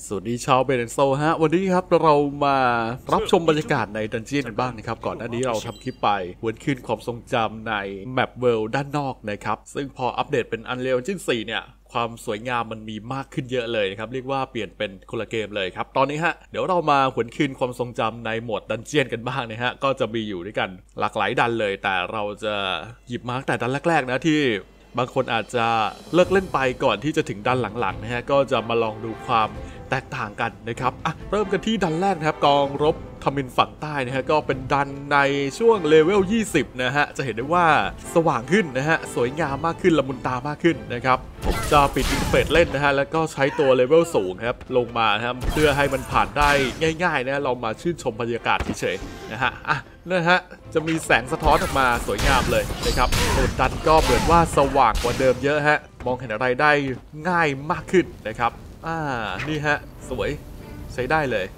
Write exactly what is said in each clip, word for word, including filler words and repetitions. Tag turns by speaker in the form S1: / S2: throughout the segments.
S1: สวัสดีชาวเบนโซฮะวันนี้ครับเรามารับชมบรรยากาศในดันเจียนกันบ้างนะครับก่อนหน้านี้เราทำคลิปไปหวนคืนความทรงจำในแมปเวิลด์ด้านนอกนะครับซึ่งพออัปเดตเป็น Unreal Engine โฟร์เนี่ยความสวยงามมันมีมากขึ้นเยอะเลยนะครับเรียกว่าเปลี่ยนเป็นคนละเกมเลยครับตอนนี้ฮะเดี๋ยวเรามาหวนคืนความทรงจำในโหมดดันเจียนกันบ้างนะฮะก็จะมีอยู่ด้วยกันหลากหลายดันเลยแต่เราจะหยิบมาตั้งแต่ดันแรกๆนะที่บางคนอาจจะเลิกเล่นไปก่อนที่จะถึงดันหลังๆนะฮะก็จะมาลองดูความแตกต่างกันนะครับอ่ะเริ่มกันที่ดันแรกนะครับกองรบทมินฝั่งใต้นะฮะก็เป็นดันในช่วงเลเวลยี่สิบนะฮะจะเห็นได้ว่าสว่างขึ้นนะฮะสวยงามมากขึ้นละมุนตามากขึ้นนะครับผมจะปิดอินเทอร์เฟซเล่นนะฮะแล้วก็ใช้ตัวเลเวลสูงครับลงมาครับเพื่อให้มันผ่านได้ง่ายๆนะเรามาชื่นชมบรรยากาศเฉยๆนะฮะอ่ะนะฮะจะมีแสงสะท้อนออกมาสวยงามเลยนะครับโดนดันก็เหมือนว่าสว่างกว่าเดิมเยอะฮะมองเห็นอะไรได้ง่ายมากขึ้นนะครับอ่านี่ฮะสวยใช้ได้เลย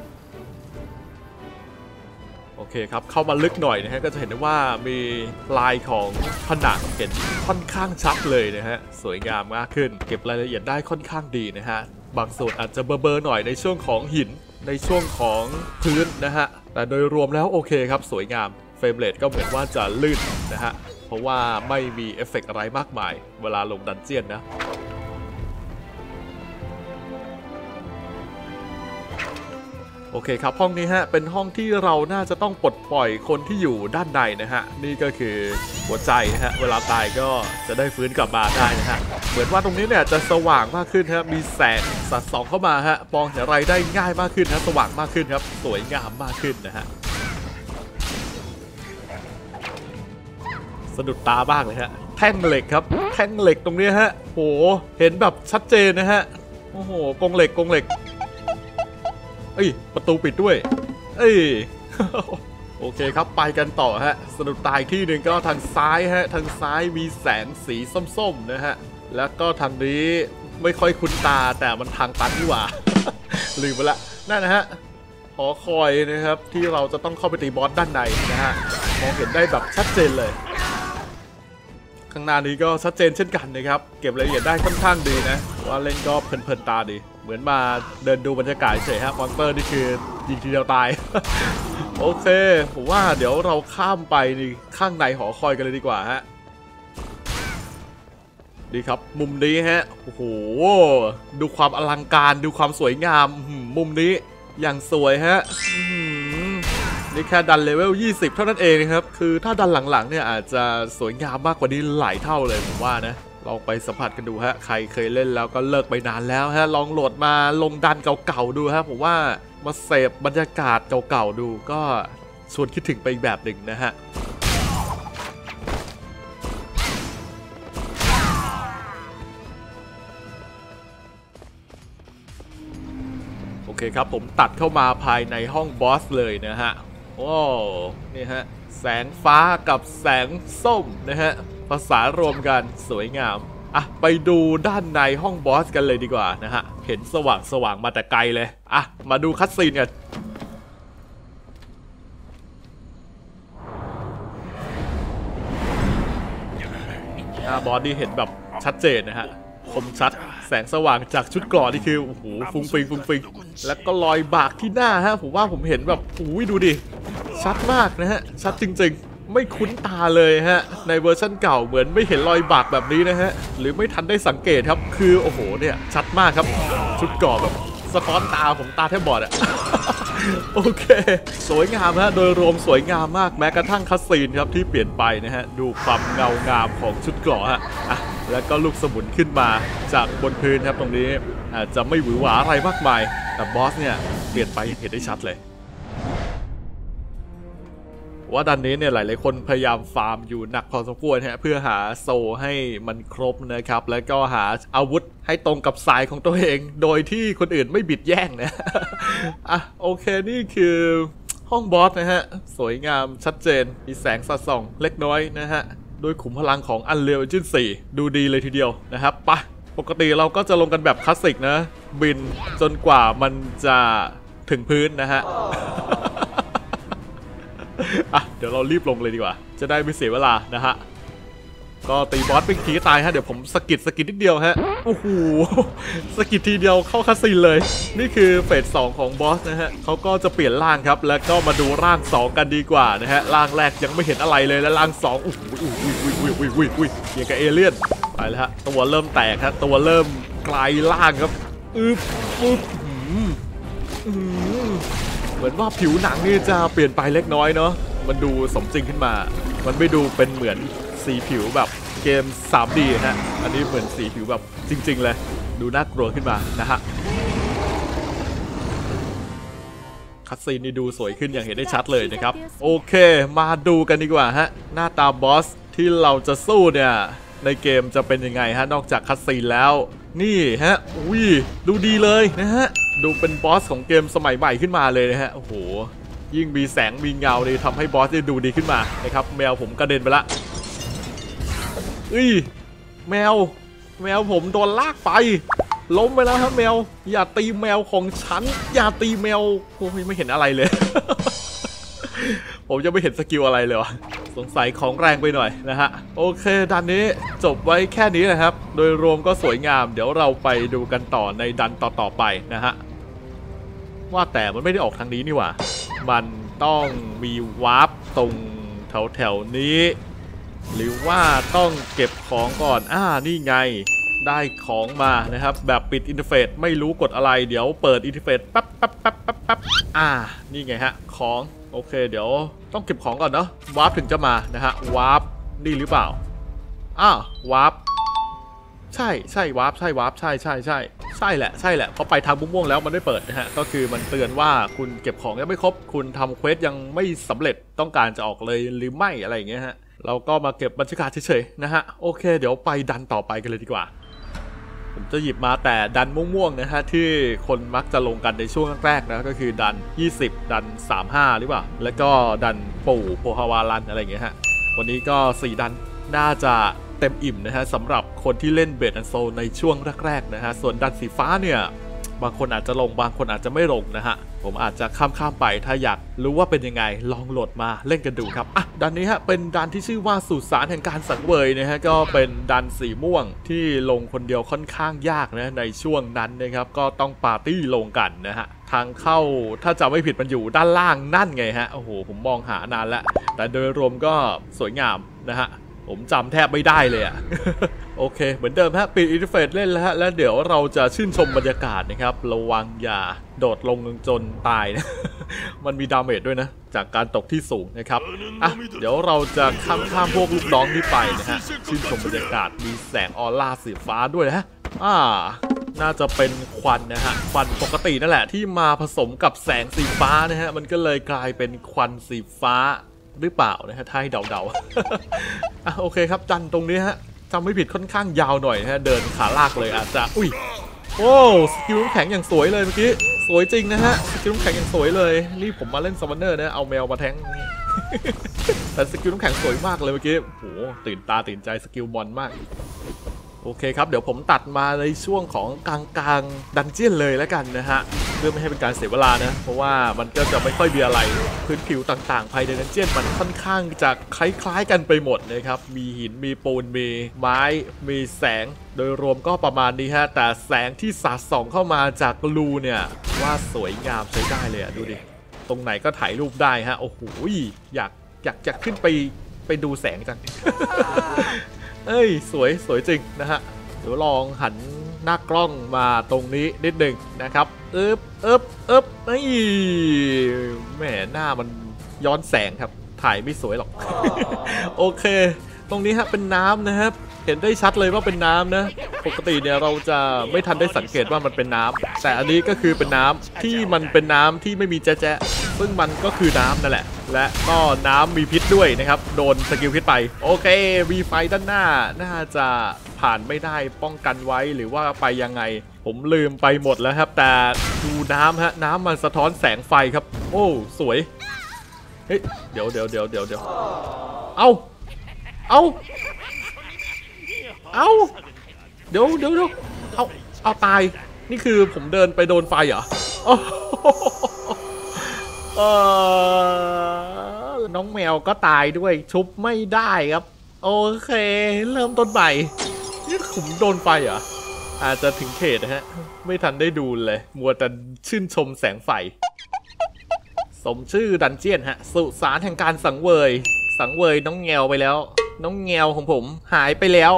S1: โอเคครับเข้ามาลึกหน่อยนะฮะก็จะเห็นได้ว่ามีลายของผนังเห็นค่อนข้างชัดเลยนะฮะสวยงามมากขึ้นเก็บรายละเอียดได้ค่อนข้างดีนะฮะบางส่วนอาจจะเบอร์ๆหน่อยในช่วงของหินในช่วงของพื้นนะฮะแต่โดยรวมแล้วโอเคครับสวยงามเฟรมเรทก็เหมือนว่าจะลื่นนะฮะเพราะว่าไม่มีเอฟเฟกต์อะไรมากมายเวลาลงดันเจียนนะโอเคครับห้องนี้ฮะเป็นห้องที่เราน่าจะต้องปลดปล่อยคนที่อยู่ด้านในนะฮะนี่ก็คือหัวใจนะฮะเวลาตายก็จะได้ฟื้นกลับมาได้นะฮะเหมือนว่าตรงนี้เนี่ยจะสว่างมากขึ้นครับมีแสงสัดส่องเข้ามาฮะมองเห็นอะไรได้ง่ายมากขึ้นนะสว่างมากขึ้นครับสวยงามมากขึ้นนะฮะสะดุดตามากเลยฮะแท่งเหล็กครับแท่งเหล็กตรงนี้ฮะโหเห็นแบบชัดเจนนะฮะโอ้โหกรงเหล็กกรงเหล็กเอ้ยประตูปิดด้วยเอ้ย โอเคครับไปกันต่อฮะสะดุดตาอีกที่หนึ่งก็ทางซ้ายฮะทางซ้ายมีแสงสีส้มๆนะฮะแล้วก็ทางนี้ไม่ค่อยคุ้นตาแต่มันทางตันนี่หว่า ลืมไปละนั่นนะฮะหอคอยนะครับที่เราจะต้องเข้าไปตีบอสด้านในนะฮะมองเห็นได้แบบชัดเจนเลยข้างหน้านี้ก็ชัดเจนเช่นกันนะครับเก็บรายละเอียดได้ค่อนข้างดีนะว่าเล่นก็เพลินๆตาดีเหมือนมาเดินดูบรรยากาศเฉยฮะมอนเตอร์นี่คือยิงทีเดียวตาย โอเคผมว่าเดี๋ยวเราข้ามไปนี่ข้างในหอคอยกันเลยดีกว่าฮะดีครับมุมนี้ฮะโอ้โหดูความอลังการดูความสวยงามมุมนี้อย่างสวยฮะนี่แค่ดันเลเวลยี่สิบเท่านั้นเองนะครับคือถ้าดันหลังๆเนี่ยอาจจะสวยงามมากกว่านี้หลายเท่าเลยผมว่านะลองไปสัมผัสกันดูฮะใครเคยเล่นแล้วก็เลิกไปนานแล้วฮะลองโหลดมาลงดันเก่าๆดูฮะผมว่ามาเสพบรรยากาศเก่าๆดูก็ชวนคิดถึงไปอีกแบบหนึ่งนะฮะโอเคครับผมตัดเข้ามาภายในห้องบอสเลยนะฮะโอ้นี่ฮะแสงฟ้ากับแสงส้มนะฮะภาษารวมกันสวยงามอ่ะไปดูด้านในห้องบอสกันเลยดีกว่านะฮะเห็นสว่างสว่างมาแต่ไกลเลยอ่ะมาดูคัตซีนกันอ่ะบอสนี่เห็นแบบชัดเจนนะฮะคมชัดแสงสว่างจากชุดเกราะนี่คือโอ้โหฟุ้งฟิงฟุ้งฟิงแล้วก็รอยบากที่หน้าฮะผมว่าผมเห็นแบบอุ้ยดูดิชัดมากนะฮะชัดจริงๆไม่คุ้นตาเลยฮะในเวอร์ชันเก่าเหมือนไม่เห็นรอยบากแบบนี้นะฮะหรือไม่ทันได้สังเกตครับคือโอ้โหเนี่ยชัดมากครับชุดเกราะแบบสะท้อนตาผมตาแทบบอดอะ โอเคสวยงามฮะโดยรวมสวยงามมากแม้กระทั่งคัสซีนครับที่เปลี่ยนไปนะฮะดูความเงางามของชุดเกราะฮะอ่ะแล้วก็ลูกสมุนขึ้นมาจากบนพื้นครับตรงนี้อาจจะไม่หวือหวาอะไรมากมายแต่บอสเนี่ยเปลี่ยนไปเห็นได้ชัดเลยว่าดันนี้เนี่ยหลายๆคนพยายามฟาร์มอยู่หนักพอสมควรฮะเพื่อหาโซให้มันครบนะครับแล้วก็หาอาวุธให้ตรงกับสายของตัวเองโดยที่คนอื่นไม่บิดแย่งนะ อ่ะโอเคนี่คือห้องบอสนะฮะสวยงามชัดเจนมีแสงสะส่องเล็กน้อยนะฮะโดยขุมพลังของ Unreal Engine โฟร์ดูดีเลยทีเดียวนะครับปะปกติเราก็จะลงกันแบบคลาสสิกนะบินจนกว่ามันจะถึงพื้นนะฮะ อ่ะเดี๋ยวเรารีบลงเลยดีกว่าจะได้ไม่เสียเวลานะฮะก็ตีบอสเป็นทีตายฮะเดี๋ยวผมสกิดสกิดนิดเดียวฮะโอ้โหสกิดทีเดียวเข้าคัสซีนเลยนี่คือเฟสสองของบอสนะฮะเขาก็จะเปลี่ยนร่างครับแล้วก็มาดูร่างสองกันดีกว่านะฮะร่างแรกยังไม่เห็นอะไรเลยแล้วร่างสองอุ้ยอุ้ยอุ้ยอุ้ยอุ้ยอุ้ยอุ้ยอย่างกับเอเลี่ยนไปแล้วฮะตัวเริ่มแตกครับตัวเริ่มกลายร่างครับอึ๊บอึ๊บเหมือนว่าผิวหนังนี่จะเปลี่ยนไปเล็กน้อยเนาะมันดูสมจริงขึ้นมามันไม่ดูเป็นเหมือนสีผิวแบบเกม ทรีดี ฮะอันนี้เหมือนสีผิวแบบจริงๆเลยดูน่ากลัวขึ้นมานะฮะคัตซีนนี่ดูสวยขึ้นอย่างเห็นได้ชัดเลยนะครับโอเคมาดูกันดีกว่าฮะหน้าตาบอสที่เราจะสู้เนี่ยในเกมจะเป็นยังไงฮะนอกจากคัตซีนแล้วนี่ฮะอุ้ยดูดีเลยนะฮะดูเป็นบอสของเกมสมัยใหม่ขึ้นมาเลยนะฮะโอ้โหยิ่งมีแสงมีเงาเลยทำให้บอสได้ดูดีขึ้นมานะครับแมวผมกระเด็นไปละอุ้ยแมวแมวผมโดนลากไปล้มไปแล้วครับแมวอย่าตีแมวของฉันอย่าตีแมวโอ้ยไม่เห็นอะไรเลย ผมจะไม่เห็นสกิลอะไรเลยวะสงสัยของแรงไปหน่อยนะฮะโอเคดันนี้จบไว้แค่นี้นะครับโดยรวมก็สวยงามเดี๋ยวเราไปดูกันต่อในดันต่อๆไปนะฮะว่าแต่มันไม่ได้ออกทางนี้นี่หว่ามันต้องมีวาร์ปตรงแถวๆนี้หรือว่าต้องเก็บของก่อนอ่านี่ไงได้ของมานะครับแบบปิดอินเทอร์เฟซไม่รู้กดอะไรเดี๋ยวเปิดอินเทอร์เฟซแป๊บแป๊บแป๊บแป๊บแป๊บอ่านี่ไงฮะของโอเคเดี๋ยวต้องเก็บของก่อนเนาะวาร์ปถึงจะมานะฮะวาร์ปนี่หรือเปล่าอ้าววาร์ปใช่ใช่วาร์ปใช่วาร์ปใช่ใช่ใช่ใช่แหละใช่แหละเพราะไปทางม่วงๆแล้วมันไม่เปิดนะฮะก็คือมันเตือนว่าคุณเก็บของยังไม่ครบคุณทำเควสยังไม่สำเร็จต้องการจะออกเลยหรือไม่อะไรอย่างเงี้ยฮะเราก็มาเก็บบรรยากาศเฉยๆนะฮะโอเคเดี๋ยวไปดันต่อไปกันเลยดีกว่าผมจะหยิบมาแต่ดันม่วงๆนะฮะที่คนมักจะลงกันในช่วงแรกๆนะก็คือดันยี่สิบดันสามสิบห้าหรือเปล่าแล้วก็ดันปู่โพฮาวารันอะไรอย่างเงี้ยฮะวันนี้ก็สี่ดันน่าจะเต็มอิ่มนะฮะสำหรับคนที่เล่นเบสแอนด์โซลในช่วงแรกๆนะฮะส่วนดันสีฟ้าเนี่ยบางคนอาจจะลงบางคนอาจจะไม่ลงนะฮะผมอาจจะข้ามๆไปถ้าอยากรู้ว่าเป็นยังไงลองโหลดมาเล่นกันดูครับอ่ะดันนี้ฮะเป็นดันที่ชื่อว่าสุสานแห่งการสังเวยนะฮะก็เป็นดันสีม่วงที่ลงคนเดียวค่อนข้างยากนะในช่วงนั้นนะครับก็ต้องปาร์ตี้ลงกันนะฮะทางเข้าถ้าจะไม่ผิดมันอยู่ด้านล่างนั่นไงฮะโอ้โหผมมองหานานแล้วแต่โดยรวมก็สวยงามนะฮะผมจำแทบไม่ได้เลยอะ โอเคเหมือนเดิมฮะปิดอินเทอร์เฟซเล่นแล้วฮะแล้วเดี๋ยวเราจะชื่นชมบรรยากาศนะครับระวังอย่าโดดลงจนตายนะ มันมีดาเมจด้วยนะจากการตกที่สูงนะครับอ่ะเดี๋ยวเราจะข้ามข้ามพวกลูกน้องนี้ไปนะฮะชื่นชมบรรยากาศมีแสงออร่าสีฟ้าด้วยนะฮะอ่าน่าจะเป็นควันนะฮะควันปกตินั่นแหละที่มาผสมกับแสงสีฟ้านะฮะมันก็เลยกลายเป็นควันสีฟ้าหรือเปล่านะฮะถ้าให้เดาๆ อ่ะโอเคครับดันตรงนี้ฮะจำไม่ผิดค่อนข้างยาวหน่อยนะฮะเดินขาลากเลยอาจจะอุ้ยโอ้สกิลน้ำแข็งอย่างสวยเลยเมื่อกี้สวยจริงนะฮะสกิลน้ำแข็งอย่างสวยเลยนี่ผมมาเล่นซัมมอนเนอร์นะเอาแมวมาแทง แต่สกิลน้ำแข็งสวยมากเลยเมื่อกี้โอ้โหตื่นตาตื่นใจสกิลบอลมากโอเคครับเดี๋ยวผมตัดมาในช่วงของกลางกลางดันเจี้ยนเลยแล้วกันนะฮะเพื่อไม่ให้เป็นการเสียเวลานะเพราะว่ามันก็จะไม่ค่อยมีอะไรพื้นผิวต่างๆภายในดันเจี้ยนมันค่อนข้างจะคล้ายๆกันไปหมดนะครับมีหินมีปูนมีไม้มีแสงโดยรวมก็ประมาณนี้ฮะแต่แสงที่สาดส่องเข้ามาจากรูเนี่ยว่าสวยงามใช้ได้เลยอ่ะดูดิตรงไหนก็ถ่ายรูปได้ฮะโอ้โหอยากอยากจะขึ้นไปไปดูแสงจัง เอ้ยสวยสวยจริงนะฮะเดี๋ยวลองหันหน้ากล้องมาตรงนี้นิดหนึ่งนะครับเอ๊บเอ๊บเอ๊บนี่แหมหน้ามันย้อนแสงครับถ่ายไม่สวยหรอก โอเคตรงนี้ฮะเป็นน้ำนะครับเห็นได้ชัดเลยว่าเป็นน้ำนะปกติเนี่ยเราจะไม่ทันได้สังเกตว่ามันเป็นน้ำแต่อันนี้ก็คือเป็นน้ำที่มันเป็นน้ำที่ไม่มีแจ๊ะๆซึ่งมันก็คือน้ำนั่นแหละและก็น้ำมีพิษด้วยนะครับโดนสกิลพิษไปโอเคมีไฟด้านหน้าน่าจะผ่านไม่ได้ป้องกันไว้หรือว่าไปยังไงผมลืมไปหมดแล้วครับแต่ดูน้ำฮะน้ำมันสะท้อนแสงไฟครับโอ้สวยเฮ้ยเดี๋ยวเดี๋ยวเดี๋ยวเดี๋ยวเดี๋ยวเอาเอาเอาเดี๋ยวเดี๋ยวเดี๋ยวเอาเอาตายนี่คือผมเดินไปโดนไฟเหรอเออน้องแมวก็ตายด้วยชุบไม่ได้ครับโอเคเริ่มต้นใหม่นี่ผมโดนไฟเหรออาจจะถึงเขตนะฮะไม่ทันได้ดูเลยมัวแต่ชื่นชมแสงไฟสมชื่อดันเจียนฮะสุสานแห่งการสังเวยสังเวยน้องแงวไปแล้วน้องแงวของผมหายไปแล้ว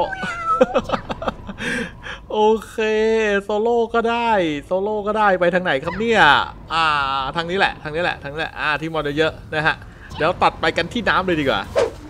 S1: โอเคโซโล่ก็ได้โซโล่ก็ได้ไปทางไหนครับเนี่ยอ่าทางนี้แหละทางนี้แหละทางนี้แหละอ่าที่มอนเยอะนะฮะเดี๋ยวตัดไปกันที่น้ำเลยดีกว่า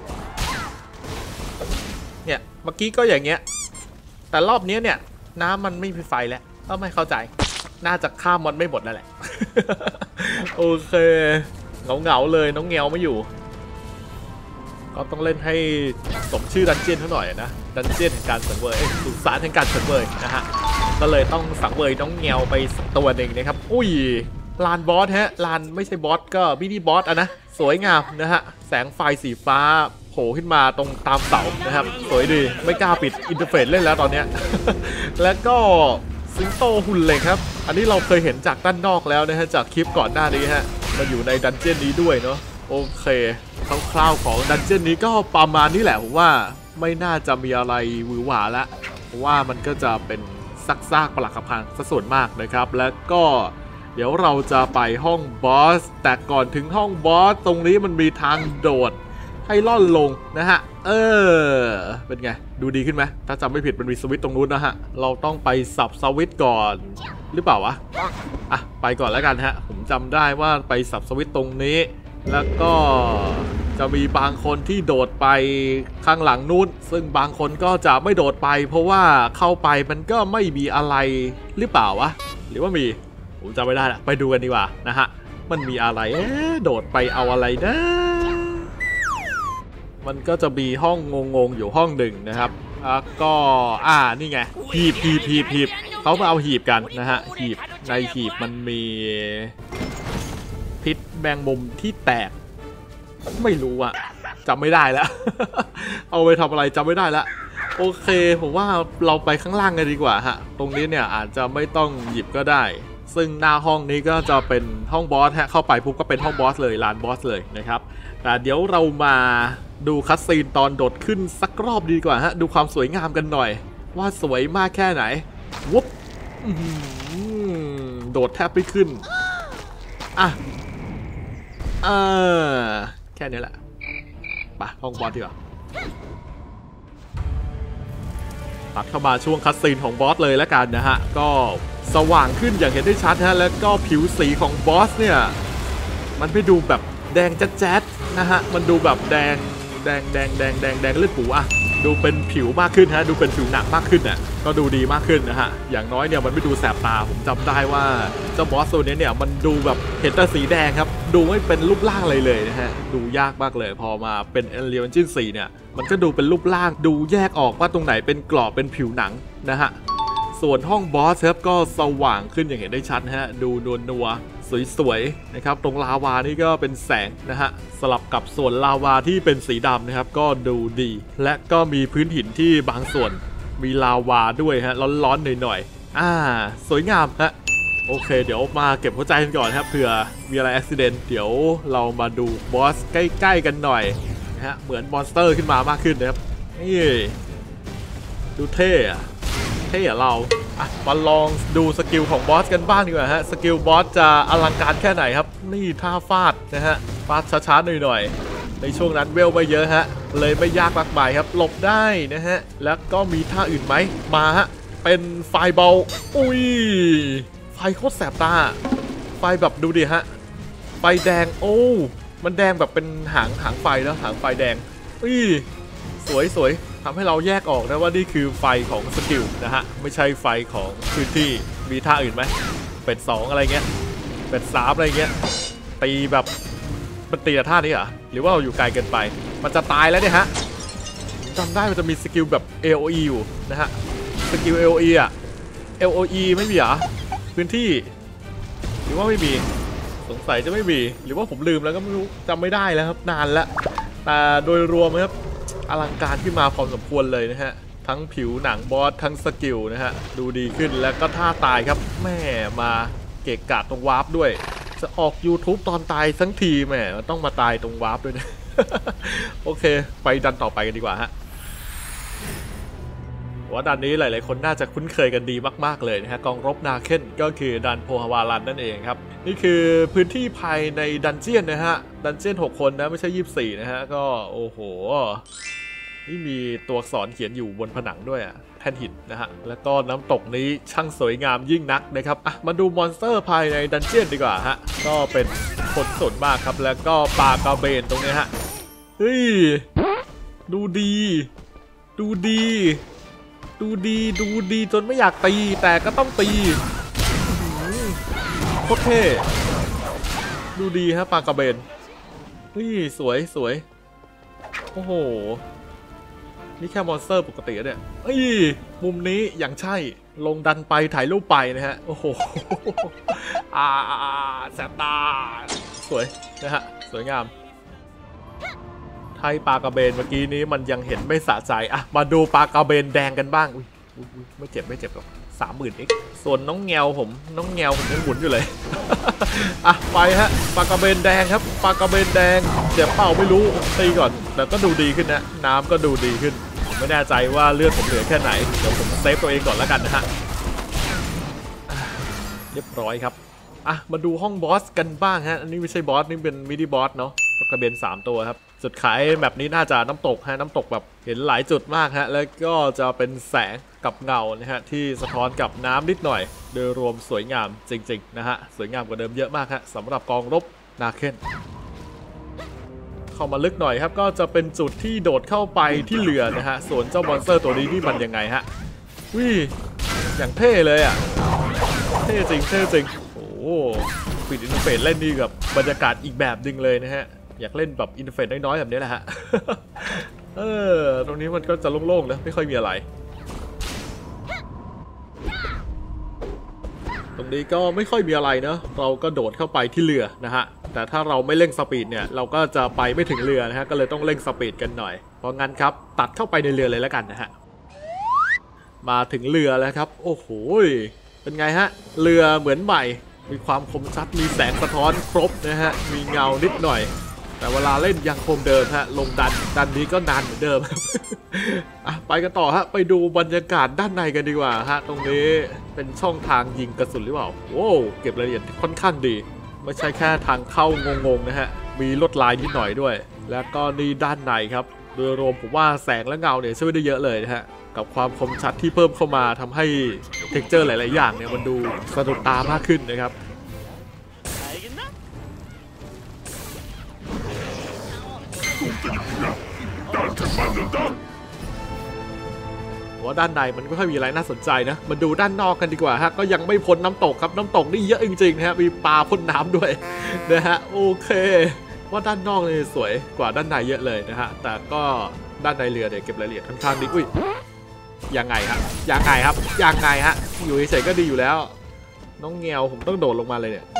S1: เนี่ยเมื่อกี้ก็อย่างเงี้ยแต่รอบนี้เนี่ยน้ำมันไม่มีไฟแล้วก็ไม่เข้าใจน่าจะฆ่ามอนไม่หมดแล้วแหละ โอเคเงาเงาเลยน้องเงวไม่อยู่ก็ต้องเล่นให้สมชื่อดันเจียนเท่าหน่อยนะดันเจียนแห่งการสังเวยสุสานแห่งการสังเวยนะฮะก็เลยต้องสังเวยน้องเงวไปสักตัวหนึ่งนะครับอุ้ยลานบอสฮะลานไม่ใช่บอสก็มินิบอสอะนะสวยงามนะฮะแสงไฟสีฟ้าโผล่ขึ้นมาตรงตามเสานะครับสวยดีไม่กล้าปิดอินเทอร์เฟซเล่นแล้วตอนเนี้ย แล้วก็สิงโตหุ่นเหล็กครับอันนี้เราเคยเห็นจากด้านนอกแล้วนะฮะจากคลิปก่อนหน้านี้ฮะมาอยู่ในดันเจี้ยนนี้ด้วยเนาะโอเคคร่าวๆของดันเจี้ยนนี้ก็ประมาณนี้แหละผมว่าไม่น่าจะมีอะไรหวือหวาละเพราะว่ามันก็จะเป็นซากๆปลักหักพังซะส่วนมากนะครับแล้วก็เดี๋ยวเราจะไปห้องบอสแต่ก่อนถึงห้องบอสตรงนี้มันมีทางโดดให้ล่อนลงนะฮะเออเป็นไงดูดีขึ้นไหมถ้าจำไม่ผิดมันมีสวิตช์ตรงนู้นนะฮะเราต้องไปสับสวิตช์ก่อนหรือเปล่าวะอ่ะไปก่อนแล้วกันฮะผมจำได้ว่าไปสับสวิตช์ตรงนี้แล้วก็จะมีบางคนที่โดดไปข้างหลังนู้นซึ่งบางคนก็จะไม่โดดไปเพราะว่าเข้าไปมันก็ไม่มีอะไรหรือเปล่าวะหรือว่ามีผมจำไม่ได้ละไปดูกันดีกว่านะฮะมันมีอะไรเอ๊ะโดดไปเอาอะไรนะมันก็จะมีห้องงงๆอยู่ห้องหนึ่งนะครับแล้วก็อ่านี่ไงหีบหีบหีบหีบเขามาเอาหีบกันนะฮะหีบในหีบมันมีพิษแมงมุมที่แตกไม่รู้อะจำไม่ได้แล้ว เอาไปทำอะไรจำไม่ได้แล้วโอเคผมว่าเราไปข้างล่างกันดีกว่าฮะตรงนี้เนี่ยอาจจะไม่ต้องหยิบก็ได้ซึ่งหน้าห้องนี้ก็จะเป็นห้องบอสฮะเข้าไปปุ๊บก็เป็นห้องบอสเลยลานบอสเลยนะครับแต่เดี๋ยวเรามาดูคัสซีนตอนโดดขึ้นสักรอบดีกว่าฮะดูความสวยงามกันหน่อยว่าสวยมากแค่ไหนวุ๊บโดดแทบไม่ขึ้นอ่ะเออแค่นี้แหละไปห้องบอสดีกว่าตัดเข้ามาช่วงคัสซีนของบอสเลยแล้วกันนะฮะก็สว่างขึ้นอย่างเห็นได้ชัดฮะแล้วก็ผิวสีของบอสเนี่ยมันไม่ดูแบบแดงแจ๊ดๆนะฮะมันดูแบบแดงแดงแดงแดงแดงแดงเลือดปูอะดูเป็นผิวมากขึ้นฮะดูเป็นผิวหนักมากขึ้นอ่ะก็ดูดีมากขึ้นนะฮะอย่างน้อยเนี่ยมันไม่ดูแสบตาผมจำได้ว่าเจ้าบอสตัวนี้เนี่ยมันดูแบบเห็นแต่สีแดงครับดูไม่เป็นรูปร่างอะไรเลยนะฮะดูยากมากเลยพอมาเป็น Unreal Engine สี่เนี่ยมันก็ดูเป็นรูปร่างดูแยกออกว่าตรงไหนเป็นกรอบเป็นผิวหนังนะฮะส่วนห้องบอสครับก็สว่างขึ้นอย่างเห็นได้ชัดฮะดูนวลนัวสวยๆนะครับตรงลาวานี่ก็เป็นแสงนะฮะสลับกับส่วนลาวาที่เป็นสีดำนะครับก็ดูดีและก็มีพื้นหินที่บางส่วนมีลาวาด้วยฮะร้อนๆหน่อยๆอ่าสวยงามฮะโอเคเดี๋ยวมาเก็บหัวใจกันก่อนครับเผื่อมีอะไรอุบิเหตุเดี๋ยวเรามาดูบอสใกล้ๆกันหน่อยนะฮะเหมือนมอนสเตอร์ขึ้นมามากขึ้นนะครับนี่ดูเท่อะเท่อะเราอ่ะมาลองดูสกิลของบอสกันบ้างดีกว่าฮะสกิลบอสจะอลังการแค่ไหนครับนี่ท่าฟาดนะฮะฟาดช้าๆหน่อยๆในช่วงนั้นเวลไม่เยอะฮะเลยไม่ยากมากมายครับหลบได้นะฮะแล้วก็มีท่าอื่นไหมมาฮะเป็นไฟเบาอุ้ยไฟโคตรแสบตาไฟแบบดูดิฮะไฟแดงโอ้มันแดงแบบเป็นหางหางไฟแล้วหางไฟแดงอุ้ยสวยสวยทำให้เราแยกออกนะว่านี่คือไฟของสกิลนะฮะไม่ใช่ไฟของพื้นที่มีท่าอื่นไหมเป็ดสองอะไรเงี้ยเป็ดสามอะไรเงี้ยตีแบบมันตีแต่ท่านี้เหรอหรือว่าเราอยู่ไกลเกินไปมันจะตายแล้วเนี่ยฮะจำได้มันจะมีสกิลแบบ เอ โอ อี อยู่นะฮะสกิล เอ โอ อี อ่ะ เอ โอ อี ไม่มีเหรอพื้นที่หรือว่าไม่มีสงสัยจะไม่มีหรือว่าผมลืมแล้วก็ไม่รู้จำไม่ได้แล้วครับนานแล้วแต่โดยรวมครับอลังการขึ้นมาพอสมควรเลยนะฮะทั้งผิวหนังบอสทั้งสกิลนะฮะดูดีขึ้นแล้วก็ท่าตายครับแม่มาเกะกะตรงวาร์ปด้วยจะออก YouTube ตอนตายทั้งทีแม่ต้องมาตายตรงวาร์ปด้วยนะโอเคไปดันต่อไปกันดีกว่าฮะว่าดันนี้หลายๆคนน่าจะคุ้นเคยกันดีมากๆเลยนะฮะกองรบนาเคนก็คือดันโพฮาวารันนั่นเองครับนี่คือพื้นที่ภายในดันเจียนนะฮะดันเจียนหกคนนะไม่ใช่ยี่สิบสี่นะฮะก็โอ้โหนี่มีตัวอักษรเขียนอยู่บนผนังด้วยอ่ะแท่นหินนะฮะแล้วก็น้ำตกนี้ช่างสวยงามยิ่งนักนะครับอ่ะมาดูมอนสเตอร์ภายในดันเจียนดีกว่าฮะก็เป็นคนส่วนมากครับแล้วก็ปลากระเบนตรงนี้ฮะเฮ้ยดูดีดูดีดูดีดูดีจนไม่อยากตีแต่ก็ต้องตีโคตรเท่ดูดีฮะปลากระเบนนี่สวยสวยโอ้โหนี่แค่มอนสเตอร์ปกติเนี่ยเอ้ยมุมนี้อย่างใช่ลงดันไปถ่ายรูปไปนะฮะโอ้โหอ่าแสบตาสวยนะฮะสวยงามไทยปลากระเบนเมื่อกี้นี้มันยังเห็นไม่สะใจอ่ะมาดูปลากระเบนแดงกันบ้างอุ้ยไม่เจ็บไม่เจ็บหรอกสามหมื่นเอ็กส่วนน้องแงวผมน้องแงวผมยังหมุนอยู่เลยอ่ะไปฮะปลากระเบนแดงครับปลากระเบนแดงเจ็บเป้าไม่รู้ตีก่อนแต่ก็ดูดีขึ้นนะน้ำก็ดูดีขึ้นไม่แน่ใจว่าเลือดผมเหลือแค่ไหนเดี๋ยวผมเซฟตัวเองก่อนแล้วกันนะฮะเรียบร้อยครับอ่ะมาดูห้องบอสกันบ้างฮะอันนี้ไม่ใช่บอสนี่เป็นมินิบอสเนาะปลากระเบนสามตัวครับจุดขายแบบนี้น่าจะน้ำตกฮะน้ำตกแบบเห็นหลายจุดมากฮะแล้วก็จะเป็นแสงกับเงานะฮะที่สะท้อนกับน้ำนิดหน่อยโดยรวมสวยงามจริงๆนะฮะสวยงามกว่าเดิมเยอะมากฮะสำหรับกองรบนาเคนเข้ามาลึกหน่อยครับก็จะเป็นจุดที่โดดเข้าไปที่เรือนะฮะส่วนเจ้ามอนสเตอร์ตัวนี้นี่มันยังไงฮะวิอย่างเท่เลยอ่ะเท่จริงเท่จริงโอ้ปิดอินเทอร์เฟซเล่นดีกับบรรยากาศอีกแบบนึงเลยนะฮะอยากเล่นแบบอินเทอร์เฟซน้อยๆแบบนี้แหละฮะ เออตรงนี้มันก็จะโล่งๆนะไม่ค่อยมีอะไรตรงนี้ก็ไม่ค่อยมีอะไรเนอะเราก็โดดเข้าไปที่เรือนะฮะแต่ถ้าเราไม่เร่งสปีดเนี่ยเราก็จะไปไม่ถึงเรือนะฮะก็เลยต้องเร่งสปีดกันหน่อยเพราะงั้นครับตัดเข้าไปในเรือเลยแล้วกันนะฮะมาถึงเรือแล้วครับโอ้โหเป็นไงฮะเรือเหมือนใหม่มีความคมชัดมีแสงสะท้อนครบนะฮะมีเงานิดหน่อยแต่เวลาเล่นยังคงเดิมฮะลงดันดันนี้ก็นานเหมือนเดิมครับ ไปกันต่อฮะไปดูบรรยากาศด้านในกันดีกว่าฮะตรงนี้เป็นช่องทางยิงกระสุนหรือเปล่าโว้เก็บรายละเอียดค่อนข้างดีไม่ใช่แค่ทางเข้างงๆนะฮะมีลวดลายนิดหน่อยด้วยแล้วก็นี่ด้านในครับโดยรวมผมว่าแสงและเงาเนี่ยช่วยได้เยอะเลยนะฮะกับความคมชัดที่เพิ่มเข้ามาทำให้เท็กเจอร์หลายๆอย่างเนี่ยมันดูสะดุดตามากขึ้นนะครับว่าด้านในมันไม่ค่อยมีอะไรน่าสนใจนะมาดูด้านนอกกันดีกว่าฮะก็ยังไม่พ้นน้ำตกครับน้ำตกนี่เยอะจริงๆนะฮะมีปลาพ่นน้ำด้วยนะฮะโอเคว่าด้านนอกนี่สวยกว่าด้านในเยอะเลยนะฮะแต่ก็ด้านในเรือเนี่ยเก็บรายละเอียดค่อนข้างดีอุ้ยยังไงครับยังไงครับยังไงฮะอยู่เฉยๆก็ดีอยู่แล้วน้องแงวผมต้องโดดลงมาเลยเนี่ย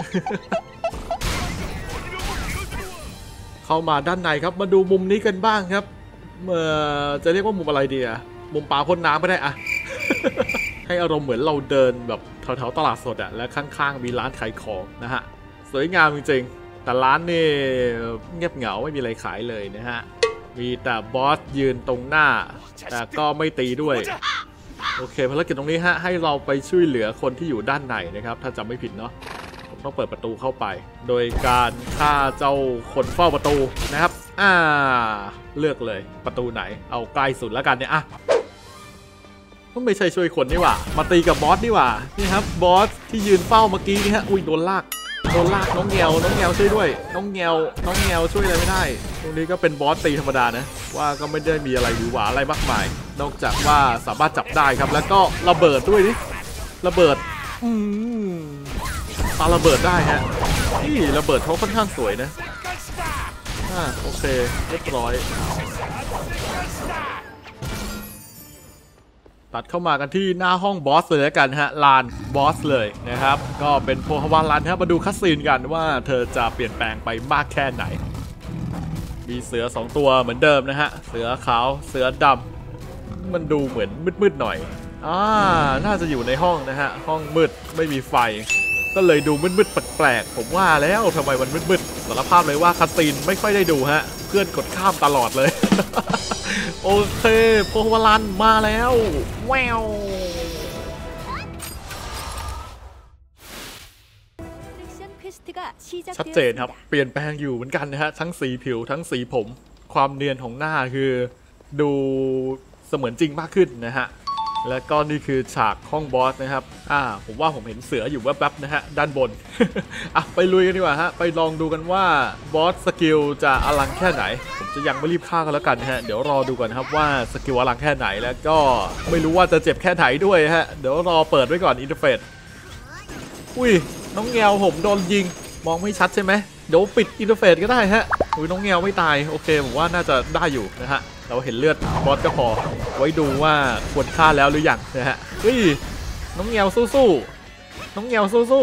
S1: เข้ามาด้านในครับมาดูมุมนี้กันบ้างครับเมื่อจะเรียกว่ามุมอะไรดีอะมุมปลาพ่นน้ำไม่ได้อะ ให้อารมณ์เหมือนเราเดินแบบแถวๆตลาดสดอะและข้างๆมีร้านขายของนะฮะสวยงามจริงๆแต่ร้านนี่เงียบเหงาไม่มีอะไรขายเลยนะฮะมีแต่บอสยืนตรงหน้าแต่ก็ไม่ตีด้วยโอเคภารกิจตรงนี้ฮะให้เราไปช่วยเหลือคนที่อยู่ด้านในนะครับถ้าจำไม่ผิดเนาะต้องเปิดประตูเข้าไปโดยการฆ่าเจ้าคนเฝ้าประตูนะครับอ่าเลือกเลยประตูไหนเอาใกล้สุดแล้วกันเนี่ยอ่ะก็ไม่ใช่ช่วยคนนี่หว่ามาตีกับบอสนี่หว่านี่ครับบอสที่ยืนเฝ้าเมื่อกี้นี่ฮะอุ้ยโดนลากโดนลากน้องแงวน้องแงวช่วยด้วยน้องแงวน้องแงวช่วยอะไรไม่ได้ตรงนี้ก็เป็นบอสตีธรรมดานะว่าก็ไม่ได้มีอะไรหวือหวาอะไรมากมายนอกจากว่าสามารถจับได้ครับแล้วก็ระเบิดด้วยนี่ระเบิดอืมปาระเบิดได้ฮะนี่ระเบิดเขาค่อนข้างสวยนะอ่าโอเคเรียบร้อยตัดเข้ามากันที่หน้าห้องบอสเลยแล้วกันฮะลานบอสเลยนะครับก็เป็นโพฮาวารันครับมาดูคัสซีนกันว่าเธอจะเปลี่ยนแปลงไปมากแค่ไหนมีเสือสองตัวเหมือนเดิมนะฮะเสือขาวเสือดำมันดูเหมือนมืดๆหน่อยอ่าน่าจะอยู่ในห้องนะฮะห้องมืดไม่มีไฟก็เลยดูมืดๆแปลกๆผมว่าแล้วทำไมมันมืดๆสารภาพเลยว่าคัสซีนไม่ค่อยได้ดูฮะเพื่อนกดข้ามตลอดเลย โอเคโพวารันมาแล้วแววชัดเจนครับเปลี่ยนแปลงอยู่เหมือนกันนะฮะทั้งสีผิวทั้งสีผมความเนียนของหน้าคือดูเสมือนจริงมากขึ้นนะฮะแล้วก็นี่คือฉากห้องบอสนะครับอ่าผมว่าผมเห็นเสืออยู่แวบๆนะฮะด้านบน อ่ะไปลุยกันดีกว่าฮะไปลองดูกันว่าบอสสกิลจะอลังแค่ไหนผมจะยังไม่รีบฆ่ากันแล้วกันฮะเดี๋ยวรอดูก่อนครับว่าสกิลอลังแค่ไหนแล้วก็ไม่รู้ว่าจะเจ็บแค่ไหนด้วยฮะเดี๋ยวรอเปิดไว้ก่อนอินเทอร์เฟซอุ้ยน้องแงวผมโดนยิงมองไม่ชัดใช่ไหมเดี๋ยวปิดอินเทอร์เฟซก็ได้ฮะอุ้ยน้องแงวไม่ตายโอเคผมว่าน่าจะได้อยู่นะฮะเราเห็นเลือดบอสก็พอไว้ดูว่าควรฆ่าแล้วหรือยังนะฮะเฮ้ยน้องแงวสู้ๆน้องแงวสู้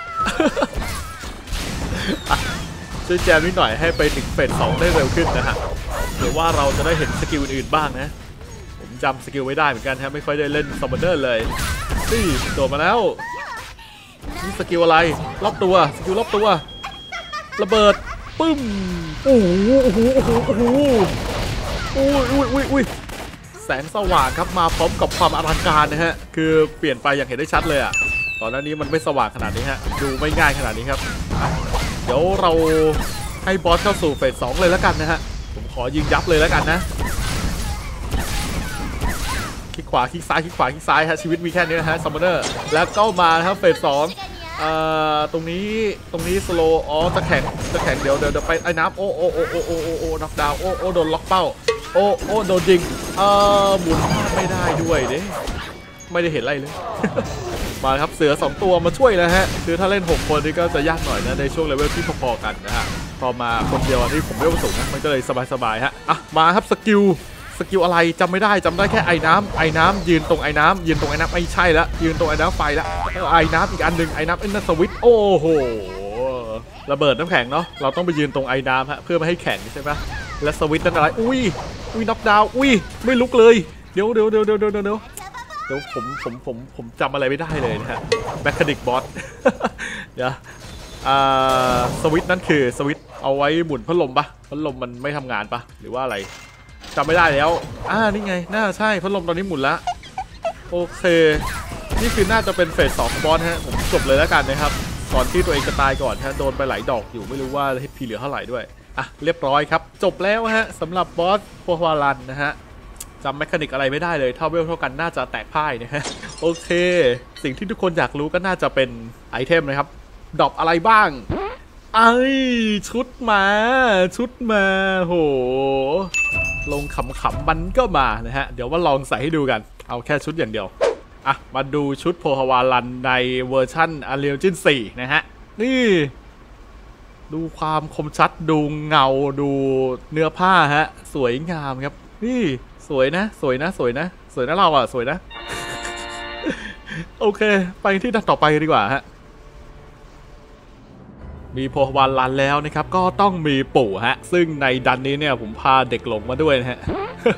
S1: ๆช่วยแจมนิดหน่อยให้ไปถึงเฟสสองได้เร็วขึ้นนะฮะหรือว่าเราจะได้เห็นสกิลอื่นๆบ้างนะผมจำสกิลไว้ได้เหมือนกันฮะไม่ค่อยได้เล่นซัมมอนเดอร์เลยนี่โดดมาแล้วนี่สกิลอะไรรอบตัวสกิลรอบตัวระเบิดปึ้มโอ้โหโอ้โหโอ้โหโอ้โหอุ้ยอุ้ยอุ้ยอุ้ยแสงสว่างครับมาพร้อมกับความอลังการนะฮะคือเปลี่ยนไปอย่างเห็นได้ชัดเลยอ่ะตอนนี้มันไม่สว่างขนาดนี้ฮะดูไม่ง่ายขนาดนี้ครับเดี๋ยวเราให้บอสเข้าสู่เฟสสองเลยแล้วกันนะฮะผมขอยิงยับเลยแล้วกันนะคลิกขวาคลิกซ้ายคลิกขวาคลิกซ้ายฮะชีวิตมีแค่นี้นะฮะซัมมอนเนอร์แล้วก็มาครับเฟสสองอ่าตรงนี้ตรงนี้สโลอ๋อจะแข็งจะแข็งเดี๋ยวเดี๋ยวเดี๋ยวไปไอ้น้ำโอ้โอ้โอ้โอ้โอ้โอ้โอ้น็อกดาวน์โอ้โอ้โดนล็อกเป้าโอ้โอ้โดนยิงเอ่อหมุนไม่ได้ด้วยเด้ไม่ได้เห็นอะไรเลย มาครับเสือสองตัวมาช่วยนะฮะคือถ้าเล่นหกคนนี่ก็จะยากหน่อยนะในช่วงเลเวลที่พอๆกันนะฮะพอมาคนเดียวที่ผมเลเวลสูงนะมันก็เลยสบายๆฮะอ่ะมาครับสกิลสกิลอะไรจำไม่ได้จำได้แค่ไอ้น้ำไอ้น้ำยืนตรงไอ้น้ำยืนตรงไอ้น้ำไม่ใช่ละยืนตรงไอ้น้ำไฟละไอ้น้ำอีกอันหนึ่งไอ้น้ำเอ็นสวิตโอ้โหระเบิดน้ำแข็งเนาะเราต้องไปยืนตรงไอ้น้ำฮะเพื่อไม่ให้แข็งใช่ไหมและสวิตนั่นอะไรอุ้ยอุ้ยน็อกดาวน์อุ้ยไม่ลุกเลยเดี๋ยวเดี๋ยวเดี๋ยวเดี๋ยวเดี๋ยวเดี๋ยวเดี๋ยวผมผมผมผมจำอะไรไม่ได้เลยนะฮะแมคคานิกบอสเดี๋ยวอ่าสวิตนั่นคือสวิตเอาไว้หมุนพัดลมปะพัดลมมันไม่ทำงานปะหรือว่าอะไรจำไม่ได้แล้วอ่านี่ไงน่าใช่พัดลมตอนนี้หมุนแล้วโอเคนี่คือน่าจะเป็นเฟสสองของบอสฮะผมจบเลยแล้วกันนะครับก่อนที่ตัวเองจะตายก่อนฮะโดนไปหลายดอกอยู่ไม่รู้ว่าเฮดพีเหลือเท่าไหร่ด้วยอ่ะเรียบร้อยครับจบแล้วฮะสำหรับบอสโพวารันนะฮะจำแมคานิกอะไรไม่ได้เลยเท่าเวลเท่ากันน่าจะแตกพ่ายนะฮะโอเคสิ่งที่ทุกคนอยากรู้ก็น่าจะเป็นไอเทมนะครับดรอปอะไรบ้างไอชุดมาชุดมาโหลงขำๆมันก็มานะฮะเดี๋ยวว่าลองใส่ให้ดูกันเอาแค่ชุดอย่างเดียวอ่ะมาดูชุดโพฮาวารันในเวอร์ชั่น Unreal Engine สี่นะฮะนี่ดูความคมชัดดูเงาดูเนื้อผ้าฮะสวยงามครับนี่สวยนะสวยนะสวยนะสวยนะเราอ่ะสวยนะ โอเคไปที่ดันต่อไปดีกว่าฮะมีโพฮาวารันแล้วนะครับก็ต้องมีปู่ฮะซึ่งในดันนี้เนี่ยผมพาเด็กหลงมาด้วยนะฮะ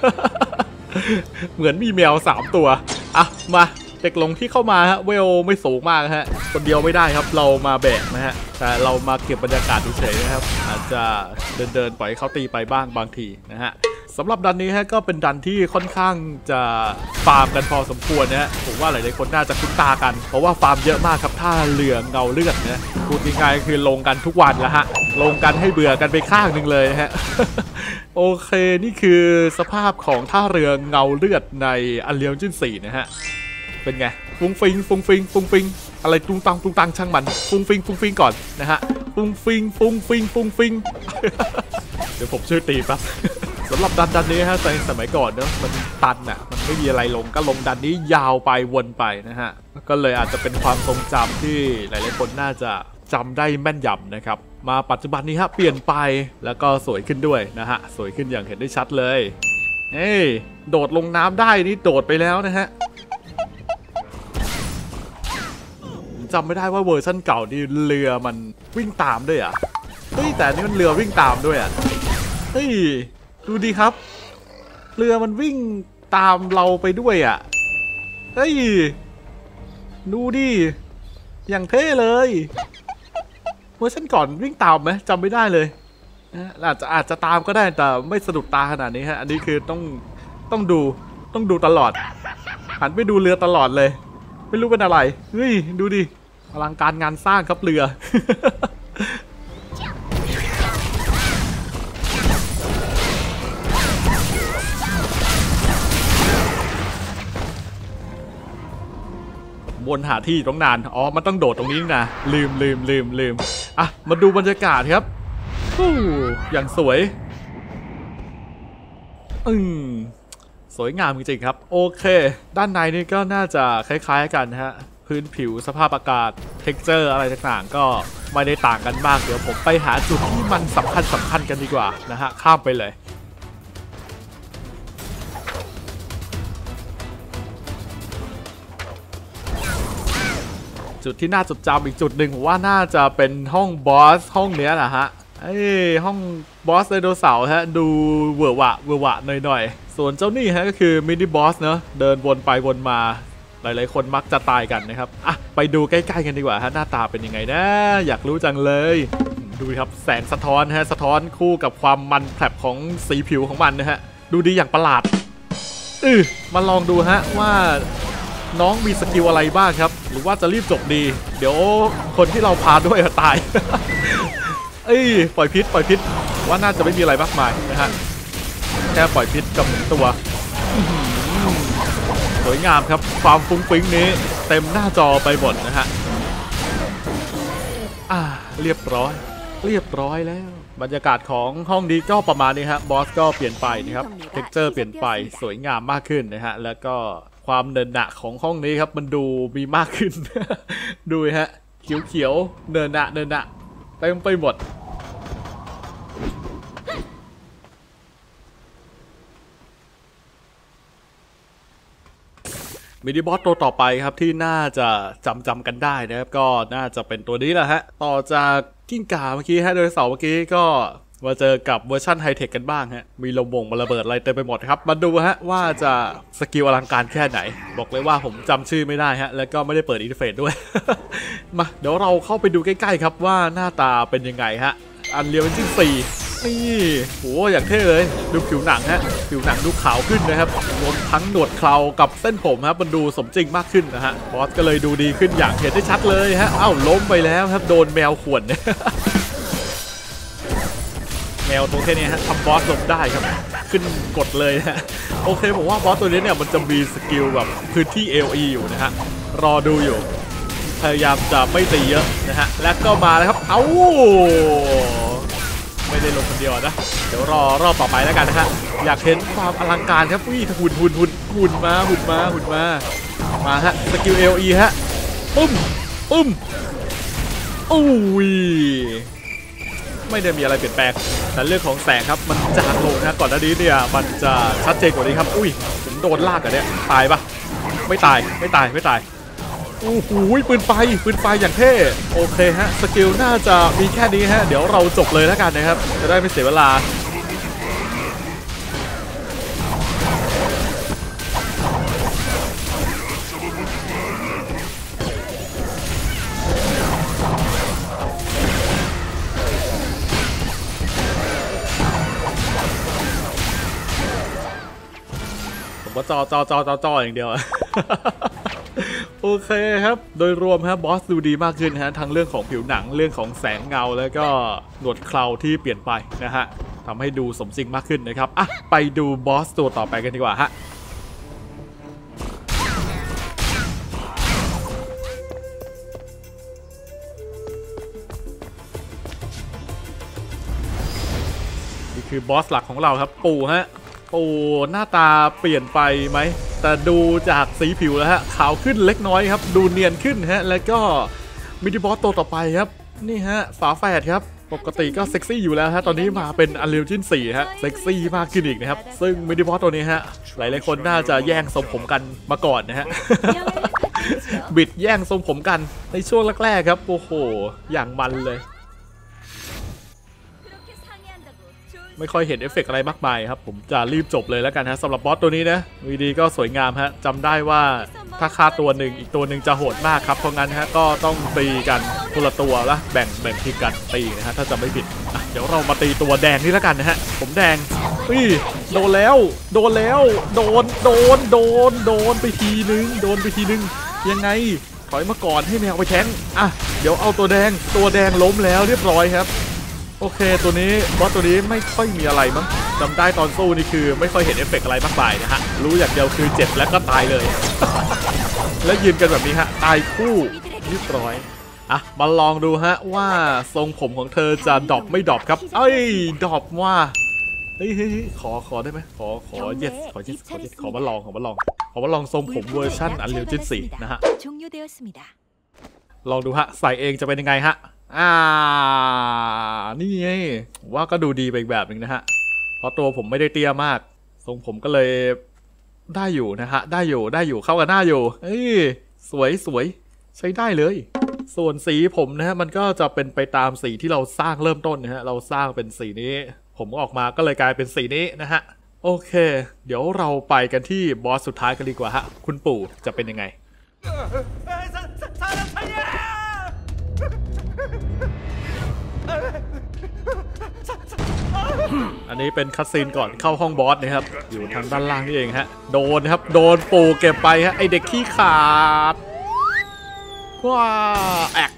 S1: เหมือนมีแมวสามตัวอ่ะมาเด็กหลงที่เข้ามาฮะเวลไม่สูงมากฮะคนเดียวไม่ได้ครับเรามาแบกนะฮะแต่เรามาเก็บบรรยากาศเฉยๆนะครับอาจจะเดินเดินปล่อยเขาตีไปบ้างบางทีนะฮะสำหรับดันนี้ฮะก็เป็นดันที่ค่อนข้างจะฟาร์มกันพอสมควรนะฮะผมว่าหลายๆคนน่าจะคุ้นตากันเพราะว่าฟาร์มเยอะมากครับท่าเรือเงาเลือดนะพูดง่ายๆคือลงกันทุกวันแล้วฮะลงกันให้เบื่อกันไปข้างหนึ่งเลยฮะ โอเคนี่คือสภาพของท่าเรือเงาเลือดใน Unreal Engine สี่นะฮะเป็นไงฟุ้งฟิงฟุ้งฟิงฟุ้งฟิงอะไรตุ้งตังตุ้งตังช่างมันฟุ้งฟิงฟุ้งฟิงก่อนนะฮะฟุ้งฟิงฟุ้งฟิงฟุ้งฟิง เดี๋ยวผมช่วยตีแป๊บ สำหรับดันดันนี้ฮะในสมัยก่อนเนอะมันตันอ่ะมันไม่มีอะไรลงก็ลงดันนี้ยาวไปวนไปนะฮะก็เลยอาจจะเป็นความทรงจำที่หลายๆคนน่าจะจำได้แม่นยำนะครับมาปัจจุบันนี้ฮะเปลี่ยนไปแล้วก็สวยขึ้นด้วยนะฮะสวยขึ้นอย่างเห็นได้ชัดเลยเฮ้ยโดดลงน้ำได้นี่โดดไปแล้วนะฮะจำไม่ได้ว่าเวอร์ชันเก่านี่เรือมันวิ่งตามด้วยอ่ะเฮ้ยแต่นี่มันเรือวิ่งตามด้วยอ่ะเฮ้ยดูดีครับเรือมันวิ่งตามเราไปด้วยอ่ะเฮ้ยดูดิอย่างเท่เลยเวอร์ชันก่อนวิ่งตามไหมจำไม่ได้เลยอาจจะอาจจะตามก็ได้แต่ไม่สะดุดตาขนาดนี้ฮะอันนี้คือต้องต้องดูต้องดูตลอดหันไปดูเรือตลอดเลยไม่รู้เป็นอะไรเฮ้ยดูดิอลังการงานสร้างครับเรือบนหาที่ต้องนานอ๋อมันต้องโดดตรงนี้นะลืมลืมลืมลืมอ่ะมาดูบรรยากาศครับอู้อย่างสวยอืมสวยงามจริงๆครับโอเคด้านในนี่ก็น่าจะคล้ายๆกันฮะพื้นผิวสภาพอากาศ เท็กเจอร์ อะไรต่างๆก็ไม่ได้ต่างกันมากเดี๋ยวผมไปหาจุดที่มันสำคัญสำคัญกันดีกว่านะฮะข้ามไปเลยจุดที่น่าจดจำอีกจุดหนึ่งผมว่าน่าจะเป็นห้องบอสห้องเนี้ยนะฮะไอ้ห้องบอสไดโนเสาร์ฮะดูเวอร์วะเวอร์วะหน่อยๆส่วนเจ้านี่ฮะก็คือมินิบอสเนอะเดินวนไปวนมาหลายๆคนมักจะตายกันนะครับอ่ะไปดูใกล้ๆกันดีกว่าฮะหน้าตาเป็นยังไงนะอยากรู้จังเลยดูครับแสงสะท้อนฮะสะท้อนคู่กับความมันแผลบของสีผิวของมันนะฮะดูดีอย่างประหลาดอือมาลองดูฮะว่าน้องมีสกิลอะไรบ้างครับหรือว่าจะรีบจบดีเดี๋ยวคนที่เราพาด้วยตาย เอ้ยปล่อยพิษปล่อยพิษว่าน่าจะไม่มีอะไรมากมายนะฮะแค่ปล่อยพิษกับหนึ่งตัวสวยงามครับความฟุ้งฟิ้งนี้เต็มหน้าจอไปหมดนะฮะอ่าเรียบร้อยเรียบร้อยแล้วบรรยากาศของห้องนี้ก็ประมาณนี้ฮะบอสก็เปลี่ยนไปนะครับเท็กเจอร์เปลี่ยนไปสวยงามมากขึ้นนะฮะแล้วก็ความเนินหนะของห้องนี้ครับมันดูมีมากขึ้น ดูฮะเขียวๆเนินหนะเนินหนะเต็มไปหมดมินิบอสตัวต่อไปครับที่น่าจะจำจำกันได้นะครับก็น่าจะเป็นตัวนี้แหละฮะต่อจากกิ้งก่าเมื่อกี้ฮะโดยเสาร์เมื่อกี้ก็มาเจอกับเวอร์ชั่นไฮเทคกันบ้างฮะมีลมวงมาระเบิดอะไรเต็มไปหมดครับมาดูฮะว่าจะสกิลอลังการแค่ไหนบอกเลยว่าผมจำชื่อไม่ได้ฮะแล้วก็ไม่ได้เปิดอินเทอร์เฟซด้วย มาเดี๋ยวเราเข้าไปดูใกล้ๆครับว่าหน้าตาเป็นยังไงฮะอันเรียวเป็นที่สี่นี่โหอย่างเท่เลยดูผิวหนังฮะผิวหนังดูขาวขึ้นนะครับรวมทั้งหนวดเครากับเส้นผมครับมันดูสมจริงมากขึ้นนะฮะบอสก็เลยดูดีขึ้นอย่างเห็นได้ชัดเลยฮะเอ้าล้มไปแล้วครับโดนแมวข่วนแมวตัวแค่นี้ฮะทำบอสลงได้ครับขึ้นกดเลยฮะโอเคผมว่าบอสตัวนี้เนี่ยมันจะมีสกิลแบบพื้นที่ เอ ลี อยู่นะฮะรอดูอยู่พยายามจะไม่ตีเยอะนะฮะแล้วก็มาแล้วครับเอ้าไม่ได้ลงคนเดียวนะเดี๋ยวรอรอบต่อไปแล้วกันนะฮะอยากเห็นความอลังการครับวิ่งหุ่นหุ่นหุ่นหุ่นมาหุ่นมาหุ่นมามาฮะสกิล เอ ลี ฮะปุ้มปุ้มอุ้ยไม่ได้มีอะไรเปลี่ยนแปลงแต่เรื่องของแสงครับมันจางลงนะก่อนหน้านี้เนี่ยมันจะชัดเจนกว่านี้ครับอุ้ยผมโดนลากกันเนี่ยตายปะไม่ตายไม่ตายไม่ตายโอ้โหปืนไฟปืนไฟอย่างเท่โอเคฮะสกิลน่าจะมีแค่นี้ฮะเดี๋ยวเราจบเลยแล้วกันนะครับจะได้ไม่เสียเวลาผมก็จอจอจอจอจออย่างเดียว โอเคครับโดยรวมครับบอสดูดีมากขึ้นฮะทั้งเรื่องของผิวหนังเรื่องของแสงเงาแล้วก็หนวดเคราที่เปลี่ยนไปนะฮะทำให้ดูสมจริงมากขึ้นนะครับอ่ะไปดูบอสตัวต่อไปกันดีกว่าฮะนี่คือบอสหลักของเราครับปู่ฮะปู่หน้าตาเปลี่ยนไปไหมแต่ดูจากสีผิวแล้วฮะขาวขึ้นเล็กน้อยครับดูเนียนขึ้นฮะแล้วก็มินิบอสตัวต่อไปครับนี่ฮะฝาแฝดครับปกติก็เซ็กซี่อยู่แล้วฮะตอนนี้มาเป็นอันเรียวจินสี่ฮะเซ็กซี่มากขึ้นอีกนะครับซึ่งมินิบอสตัวนี้ฮะหลายๆคนน่าจะแย่งทรงผมกันมาก่อนนะฮะ บิดแย่งทรงผมกันในช่วงแรกๆครับโอ้โหอย่างมันเลยไม่ค่อยเห็นเอฟเฟกต์อะไรมากมายครับผมจะรีบจบเลยแล้วกันฮะสำหรับบอสตัวนี้นะวีดีก็สวยงามฮะจำได้ว่าถ้าฆ่าตัวหนึ่งอีกตัวหนึ่งจะโหดมากครับเพราะงั้นฮะก็ต้องตีกันคนละตัวละแบ่งแบ่งทีกันตีนะฮะถ้าจะไม่ผิดเดี๋ยวเรามาตีตัวแดงนี่แล้วกันนะฮะผมแดงอุ้ยโดนแล้วโดนแล้วโดนโดนโดนโดนไปทีนึงโดนไปทีนึงยังไงถอยมาก่อนให้แมวไปแทงอ่ะเดี๋ยวเอาตัวแดงตัวแดงล้มแล้วเรียบร้อยครับโอเคตัวนี้บอสตัวนี้ไม่ค่อยมีอะไรมั้งจำได้ตอนสู้นี่คือไม่ค่อยเห็นเอฟเฟกต์อะไรมากมายนะฮะรู้อย่างเดียวคือเจ็บแล้วก็ตายเลย แล้วยืนกันแบบนี้ฮะตายคู่เรียบร้อยอ่ะมาลองดูฮะว่าทรงผมของเธอจะดรอปไม่ดรอปครับเอ้ยดรอปว่าเฮ้ยขอขอได้ไหมขอขอ yes ขอ yes ขอ yes ขอมาลองขอมาลองขอมาลองทรงผมเวอร์ชันอันเรียวจินสี่นะฮะลองดูฮะใส่เองจะเป็นยังไงฮะอ่านี่ไงว่าก็ดูดีไปอีกแบบหนึ่งนะฮะเพราะตัวผมไม่ได้เตี้ยมากทรงผมก็เลยได้อยู่นะฮะได้อยู่ได้อยู่เข้ากันหน้าอยู่เฮ้ยสวยสวยใช้ได้เลยส่วนสีผมนะฮะมันก็จะเป็นไปตามสีที่เราสร้างเริ่มต้นนะฮะเราสร้างเป็นสีนี้ผมออกมาก็เลยกลายเป็นสีนี้นะฮะโอเคเดี๋ยวเราไปกันที่บอสสุดท้ายกันดีกว่าฮะคุณปู่จะเป็นยังไงอันนี้เป็นคัตซีนก่อนเข้าห้องบอสนะครับอยู่ทางด้านล่างนี่เองฮะโดนครับโดนปู่เก็บไปฮะไอเด็กขี้ขาดว้าแอก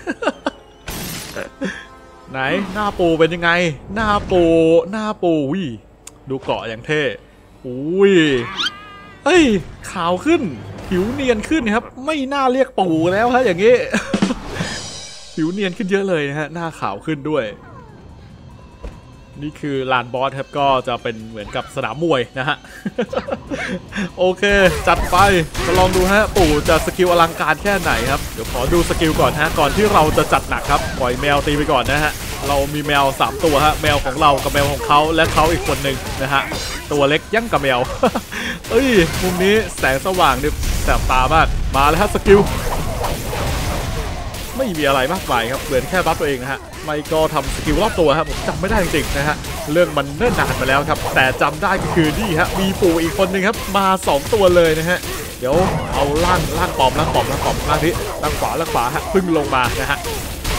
S1: ไหนหน้าปูเป็นยังไงหน้าปูหน้าปูวิดูเกาะอย่างเท่อุ้ยเฮ้ยขาวขึ้นผิวเนียนขึ้นครับไม่น่าเรียกปูแล้วฮะอย่างนี้ ผิวเนียนขึ้นเยอะเลยนะฮะหน้าขาวขึ้นด้วยนี่คือลานบอสครับก็จะเป็นเหมือนกับสนามมวยนะฮะ โอเคจัดไปมาลองดูฮะปู่จะสกิลอลังการแค่ไหนครับเดี๋ยวขอดูสกิลก่อนฮะก่อนที่เราจะจัดหนักครับปล่อยแมวตีไปก่อนนะฮะเรามีแมวสามตัวฮะแมวของเรากับแมวของเขาและเขาอีกคนหนึ่งนะฮะตัวเล็กยั่งกับแมว เอ้ยมุมนี้แสงสว่างเนี่ยแสบตามากมาแล้วฮะสกิลไม่มีอะไรมากมายครับเหมือนแค่บัฟตัวเองนะฮะไม่ก็ทำสกิลรอบตัวครับผมจำไม่ได้จริงๆนะฮะเรื่องมันเนิ่นนานมาแล้วครับแต่จำได้ก็คือนี่ฮะมีปู่อีกคนหนึ่งครับมาสองตัวเลยนะฮะเดี๋ยวเอาล่างล่างปอมล่างปอมล่างปอมล่างที่ล่างขวาล่างขวาฮะพึ่งลงมานะฮะ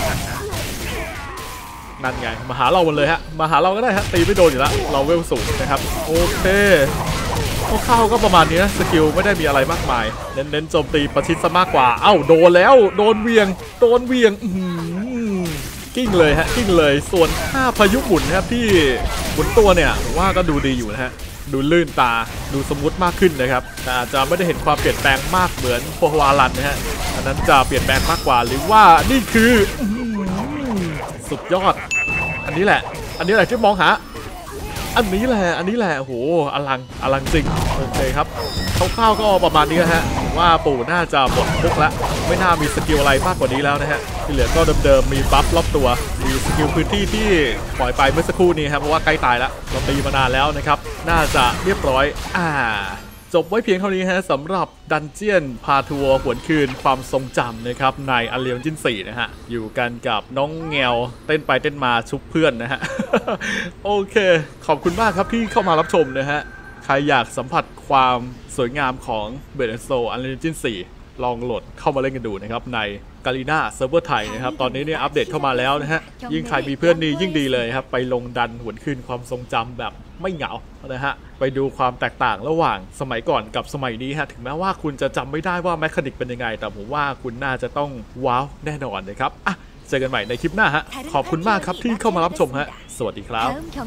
S1: นั่นไงมาหาเราหมดเลยฮะมาหาเราก็ได้ฮะตีไม่โดนอยู่แล้วเราเวลสูงนะครับโอเคเข้าก็ประมาณนี้นะสกิลไม่ได้มีอะไรมากมายเน้นๆโจมตีประชิดซะมากกว่าเอ้าโดนแล้วโดนเวียงโดนเวียงกิ้งเลยฮะกิ้งเลยส่วนท่าพายุหมุนนะครับที่หมุนตัวเนี่ยว่าก็ดูดีอยู่นะฮะดูลื่นตาดูสมูทมากขึ้นนะครับแต่อาจจะไม่ได้เห็นความเปลี่ยนแปลงมากเหมือนโพวารันนะฮะอันนั้นจะเปลี่ยนแปลงมากกว่าหรือว่านี่คือสุดยอดอันนี้แหละอันนี้แหละที่มองหาอันนี้แหละอันนี้แหละโอ้โหอลังอลังจริงโอเคครับคร่าวๆก็ประมาณนี้นะฮะว่าปู่น่าจะหมดพุกแล้วไม่น่ามีสกิลอะไรมากกว่านี้แล้วนะฮะที่เหลือก็เดิมๆมีบัฟรอบตัวมีสกิลพื้นที่ที่ปล่อยไปเมื่อสักครู่นี้ครับเพราะว่าใกล้ตายแล้วเราตีมานานแล้วนะครับน่าจะเรียบร้อยอ่าจบไว้เพียงเท่านี้ฮะสำหรับดันเจียนพาทัวร์หวนคืนความทรงจำนะครับในอันเรียวจินสี่นะฮะอยู่กันกับน้องแงวเต้นไปเต้นมาชุบเพื่อนนะฮะ โอเคขอบคุณมากครับที่เข้ามารับชมนะฮะใครอยากสัมผัสความสวยงามของเบดแอนด์โซอันเรียวจินสี่ลองโหลดเข้ามาเล่นกันดูนะครับในกาลีน่าเซิร์ฟเวอร์ไทยนะครับตอนนี้เนี่ยอัปเดตเข้ามาแล้วนะฮะยิ่งใครมีเพื่อนดียิ่งดีเลยครับไปลงดันหวนคืนความทรงจำแบบไม่เหงานะฮะไปดูความแตกต่างระหว่างสมัยก่อนกับสมัยนี้ฮะถึงแม้ว่าคุณจะจำไม่ได้ว่าแมคานิกเป็นยังไงแต่ผมว่าคุณน่าจะต้องว้าวแน่นอนนะครับอ่ะเจอกันใหม่ในคลิปหน้าฮะขอบคุณมากครับที่เข้ามารับชมฮะสวัสดีครับ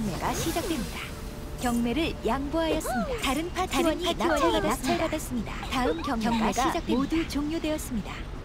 S1: 경매를 양보하였습니다. 다른 파티원이 낙찰받았습니다. 다음 경매가 모두 종료되었습니다.